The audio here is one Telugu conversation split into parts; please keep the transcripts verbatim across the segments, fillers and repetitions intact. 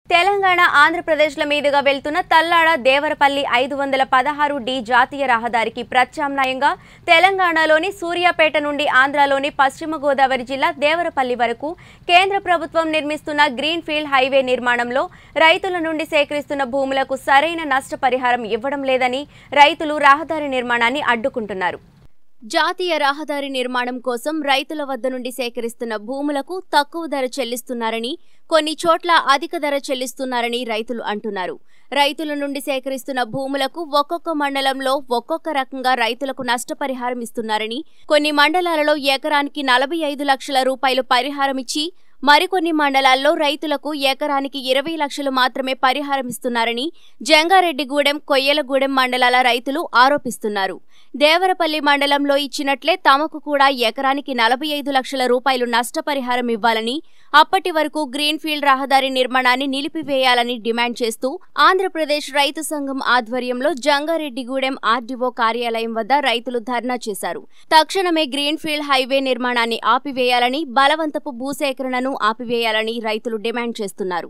తెలంగాణ ఆంధ్ర ప్రదేశ్ల మీదుగా వెళ్తున్న తల్లాడ దేవరపల్లి ఐదు వందల పదహారు డి జాతీయ రహదారికి ప్రత్యామ్నాయంగా తెలంగాణలోని సూర్యాపేట నుండి ఆంధ్రాలోని పశ్చిమ గోదావరి జిల్లా దేవరపల్లి వరకు కేంద్ర ప్రభుత్వం నిర్మిస్తున్న గ్రీన్ ఫీల్డ్ హైవే నిర్మాణంలో రైతుల నుండి సేకరిస్తున్న భూములకు సరైన నష్టపరిహారం ఇవ్వడం లేదని రైతులు రహదారి నిర్మాణాన్ని అడ్డుకుంటున్నారు. జాతీయ రహదారి నిర్మాణం కోసం రైతుల వద్ద నుండి సేకరిస్తున్న భూములకు తక్కువ ధర చెల్లిస్తున్నారని, కొన్ని చోట్ల అధిక ధర చెల్లిస్తున్నారని రైతులు అంటున్నారు. రైతుల నుండి సేకరిస్తున్న భూములకు ఒక్కొక్క మండలంలో ఒక్కొక్క రకంగా రైతులకు నష్టపరిహారం ఇస్తున్నారని, కొన్ని మండలాలలో ఎకరానికి నలభై ఐదు లక్షల రూపాయలు పరిహారం ఇచ్చి మరికొన్ని మండలాల్లో రైతులకు ఎకరానికి ఇరవై లక్షలు మాత్రమే పరిహారం ఇస్తున్నారని జంగారెడ్డిగూడెం, కొయ్యలగూడెం మండలాల రైతులు ఆరోపిస్తున్నారు. దేవరపల్లి మండలంలో ఇచ్చినట్లే తమకు కూడా ఎకరానికి నలభై ఐదు లక్షల రూపాయలు నష్టపరిహారం ఇవ్వాలని, అప్పటి వరకు గ్రీన్ ఫీల్డ్ రహదారి నిర్మాణాన్ని నిలిపివేయాలని డిమాండ్ చేస్తూ ఆంధ్రప్రదేశ్ రైతు సంఘం ఆధ్వర్యంలో జంగారెడ్డిగూడెం ఆర్డీఓ కార్యాలయం వద్ద రైతులు ధర్నా చేశారు. తక్షణమే గ్రీన్ ఫీల్డ్ హైవే నిర్మాణాన్ని ఆపివేయాలని, బలవంతపు భూసేకరణను ఆపివేయాలని రైతులు డిమాండ్ చేస్తున్నారు.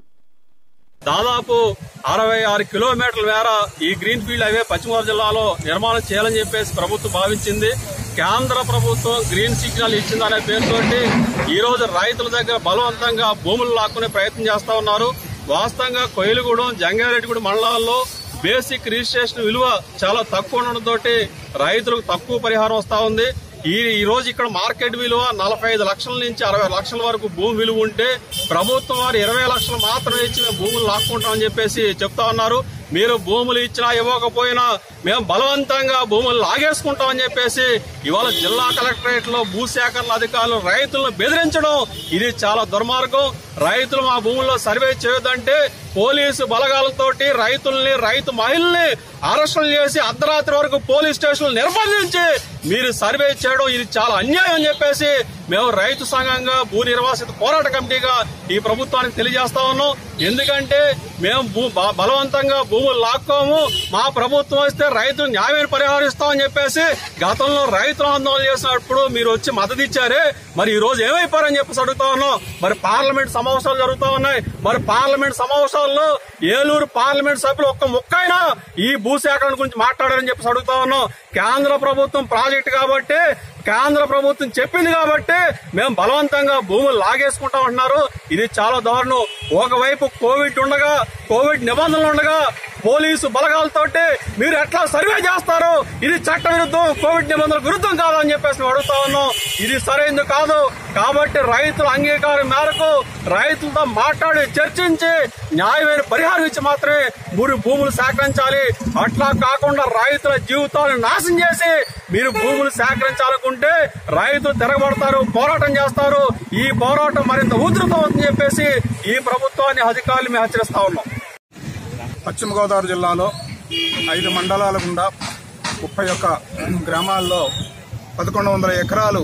దాదాపు అరవై ఆరు కిలోమీటర్ల మేర ఈ గ్రీన్ ఫీల్డ్ హైవే పశ్చిమ గోదావరి జిల్లాలో నిర్మాణం చేయాలని చెప్పేసి ప్రభుత్వం భావించింది. కేంద్ర ప్రభుత్వం గ్రీన్ సిగ్నల్ ఇచ్చిందనే పేరుతోటి ఈ రోజు రైతుల దగ్గర బలవంతంగా భూములు లాక్కునే ప్రయత్నం చేస్తా ఉన్నారు. వాస్తవంగా కొయ్యలగూడెం, జంగారెడ్డిగూడెం మండలాల్లో బేసిక్ రిజిస్ట్రేషన్ విలువ చాలా తక్కువ ఉండడంతో రైతులకు తక్కువ పరిహారం వస్తా ఉంది. ఈ ఈ రోజు ఇక్కడ మార్కెట్ విలువ నలభై ఐదు లక్షల నుంచి అరవై లక్షల వరకు భూమి విలువ ఉంటే ప్రభుత్వం వారు ఇరవై లక్షలు మాత్రమే ఇచ్చి మేము భూములు లాక్కుంటామని చెప్పేసి చెప్తా ఉన్నారు. మీరు భూములు ఇచ్చినా ఇవ్వకపోయినా మేము బలవంతంగా భూములు లాగేసుకుంటామని చెప్పేసి ఇవాళ జిల్లా కలెక్టరేట్ లో భూసేకరణ అధికారులు రైతులను బెదిరించడం ఇది చాలా దుర్మార్గం. రైతులు మా భూముల్లో సర్వే చేయొద్దంటే పోలీసు బలగాలతోటి రైతుల్ని, రైతు మహిళల్ని అరెస్టులు చేసి అర్ధరాత్రి వరకు పోలీస్ స్టేషన్లు నిర్బంధించి మీరు సర్వే చేయడం ఇది చాలా అన్యాయం అని చెప్పేసి మేము రైతు సంఘంగా భూ నిర్వాసిత పోరాట కమిటీగా ఈ ప్రభుత్వానికి తెలియజేస్తా ఉన్నాం. ఎందుకంటే మేము భూ బలవంతంగా భూములు లాక్కోము, మా ప్రభుత్వం వస్తే రైతులు న్యాయమైన పరిహారం ఇస్తామని చెప్పేసి గతంలో రైతులు ఆందోళన చేసినప్పుడు మీరు వచ్చి మద్దతు ఇచ్చారే, మరి ఈ రోజు ఏమైపోయారని చెప్పేసి అడుగుతా ఉన్నాం. మరి పార్లమెంట్ సమావేశాలు జరుగుతూ ఉన్నాయి. మరి పార్లమెంట్ సమావేశాల్లో ఏలూరు పార్లమెంట్ సభ్యులు ఒక్క ముక్కైనా ఈ భూసేకరణ గురించి మాట్లాడారని చెప్పేసి అడుగుతా ఉన్నాం. కేంద్ర ప్రభుత్వం ప్రాజెక్టు కాబట్టి, కేంద్ర ప్రభుత్వం చెప్పింది కాబట్టి మేము బలవంతంగా భూములు లాగేసుకుంటాం అంటున్నారు. ఇది చాలా దారుణం. ఒకవైపు కోవిడ్ ఉండగా, కోవిడ్ నిబంధనలు ఉండగా పోలీసు బలగాలతోటి మీరు ఎట్లా సర్వే చేస్తారు? ఇది చట్ట విరుద్ధం, కోవిడ్ నిబంధనల విరుద్ధం కాదని చెప్పేసి మేము అడుగుతా ఉన్నాం. ఇది సరైనది కాదు. కాబట్టి రైతుల అంగీకారం మేరకు రైతులతో మాట్లాడి చర్చించి న్యాయమైన పరిహారం ఇచ్చి మాత్రమే మీరు భూములు సేకరించాలి. అట్లా కాకుండా రైతుల జీవితాలను నాశనం చేసి మీరు భూములు సేకరించాలనుకుంటే రైతులు తిరగబడతారు, పోరాటం చేస్తారు. ఈ పోరాటం మరింత ఉధృతం అవుతుందని చెప్పేసి ఈ ప్రభుత్వాన్ని అధికారులు మేము హెచ్చరిస్తా ఉన్నాం. పశ్చిమ గోదావరి జిల్లాలో ఐదు మండలాల గుండా ముప్పై ఒక్క గ్రామాల్లో పదకొండు వందల ఎకరాలు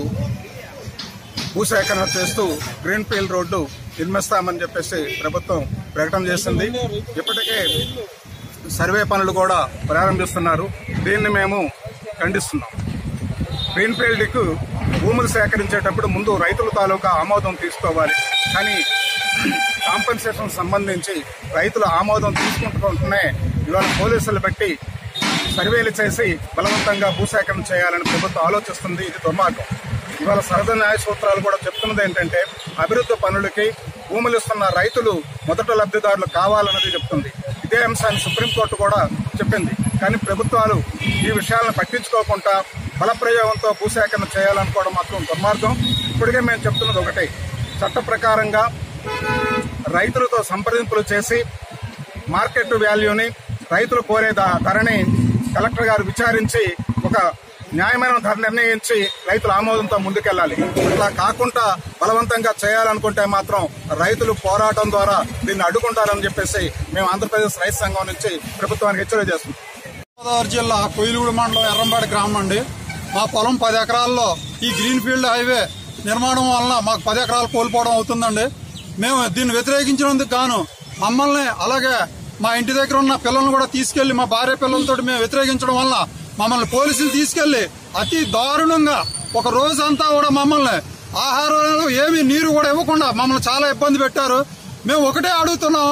భూసేకరణ చేస్తూ గ్రీన్ ఫీల్డ్ రోడ్డు నిర్మిస్తామని చెప్పేసి ప్రభుత్వం ప్రకటన చేసింది. ఇప్పటికే సర్వే పనులు కూడా ప్రారంభిస్తున్నారు. దీన్ని మేము ఖండిస్తున్నాం. గ్రీన్ ఫీల్డ్కు భూములు సేకరించేటప్పుడు ముందు రైతుల తాలూకా ఆమోదం తీసుకోవాలి. కానీ కాంపెన్సేషన్ సంబంధించి రైతుల ఆమోదం తీసుకుంటుంటే ఇవాళ పోలీసులు పెట్టి సర్వేలు చేసి బలవంతంగా భూసేకరణ చేయాలని ప్రభుత్వం ఆలోచిస్తుంది. ఇది దుర్మార్గం. ఇవాళ సహజ న్యాయ సూత్రాలు కూడా చెప్తున్నది ఏంటంటే అభివృద్ధి పనులకి భూములు ఇస్తున్న రైతులు మొదట లబ్ధిదారులు కావాలన్నది చెప్తుంది. ఇదే అంశాన్ని సుప్రీంకోర్టు కూడా చెప్పింది. కానీ ప్రభుత్వాలు ఈ విషయాలను పట్టించుకోకుండా బలప్రయోగంతో భూసేకరణ చేయాలనుకోవడం మాత్రం దుర్మార్గం. ఇప్పటికే మేము చెప్తున్నది ఒకటే, చట్ట ప్రకారంగా రైతులతో సంప్రదింపులు చేసి మార్కెట్ వాల్యూని, రైతులు కోరే ధరని కలెక్టర్ గారు విచారించి ఒక న్యాయమైన ధర నిర్ణయించి రైతుల ఆమోదంతో ముందుకెళ్లాలి. అట్లా కాకుండా బలవంతంగా చేయాలనుకుంటే మాత్రం రైతులు పోరాటం ద్వారా దీన్ని అడ్డుకుంటారని చెప్పేసి మేము ఆంధ్రప్రదేశ్ రైతు సంఘం నుంచి ప్రభుత్వానికి హెచ్చరిక చేస్తున్నాం. గోదావరి జిల్లా కొయ్యలగూడెం మండలం ఎర్రంబాడి గ్రామం అండి. మా పొలం పది ఎకరాల్లో ఈ గ్రీన్ ఫీల్డ్ హైవే నిర్మాణం వలన మాకు పది ఎకరాలు కోల్పోవడం అవుతుందండి. మేము దీన్ని వ్యతిరేకించినందుకు గాను మమ్మల్ని, అలాగే మా ఇంటి దగ్గర ఉన్న పిల్లల్ని కూడా తీసుకెళ్లి మా భార్య పిల్లలతో మేము వ్యతిరేకించడం వల్ల మమ్మల్ని పోలీసులు తీసుకెళ్లి అతి దారుణంగా ఒక రోజంతా కూడా మమ్మల్ని ఆహారం ఏమి నీరు కూడా ఇవ్వకుండా మమ్మల్ని చాలా ఇబ్బంది పెట్టారు. మేము ఒకటే అడుగుతున్నాం,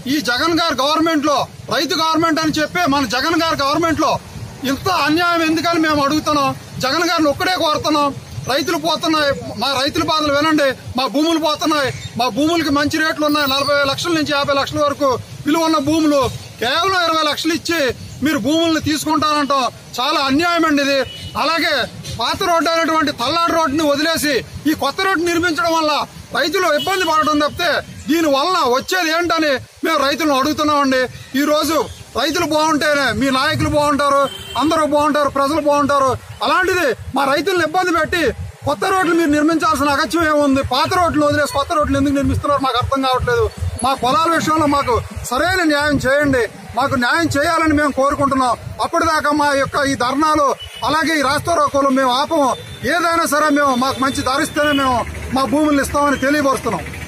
ఈ జగన్ గారి గవర్నమెంట్ లో రైతు గవర్నమెంట్ అని చెప్పి మన జగన్ గారి గవర్నమెంట్ లో ఇంత అన్యాయం ఎందుకని మేము అడుగుతున్నాం. జగన్ గారిని ఒక్కడే కోరుతున్నాం. రైతులు పోతున్నాయి, మా రైతుల బాధలు వినండి. మా భూములు పోతున్నాయి, మా భూములకి మంచి రేట్లు ఉన్నాయి. నలభై లక్షల నుంచి యాభై లక్షల వరకు విలువ ఉన్న భూములు కేవలం ఇరవై లక్షలు ఇచ్చి మీరు భూముల్ని తీసుకుంటారంటాం. చాలా అన్యాయం అండి ఇది. అలాగే పాత రోడ్డు అయినటువంటి తల్లాడు రోడ్డుని వదిలేసి ఈ కొత్త రోడ్డు నిర్మించడం వల్ల రైతులు ఇబ్బంది పడటం తప్పితే దీని వలన వచ్చేది ఏంటని మేము రైతులను అడుగుతున్నామండి. ఈ రోజు రైతులు బాగుంటేనే మీ నాయకులు బాగుంటారు, అందరూ బాగుంటారు, ప్రజలు బాగుంటారు. అలాంటిది మా రైతులను ఇబ్బంది పెట్టి కొత్త రోడ్లు మీరు నిర్మించాల్సిన అగత్యం ఏముంది? పాత రోడ్లు వదిలేసి కొత్త రోడ్లు ఎందుకు నిర్మిస్తున్నారు మాకు అర్థం కావట్లేదు. మా పొలాల విషయంలో మాకు సరైన న్యాయం చేయండి. మాకు న్యాయం చేయాలని మేము కోరుకుంటున్నాం. అప్పటిదాకా మా యొక్క ఈ ధర్నాలు అలాగే ఈ రాస్తా రోకోలు మేము ఆపము. ఏదైనా సరే మేము మాకు మంచి ధరిస్తేనే మేము మా భూములు ఇస్తామని తెలియపరుస్తున్నాం.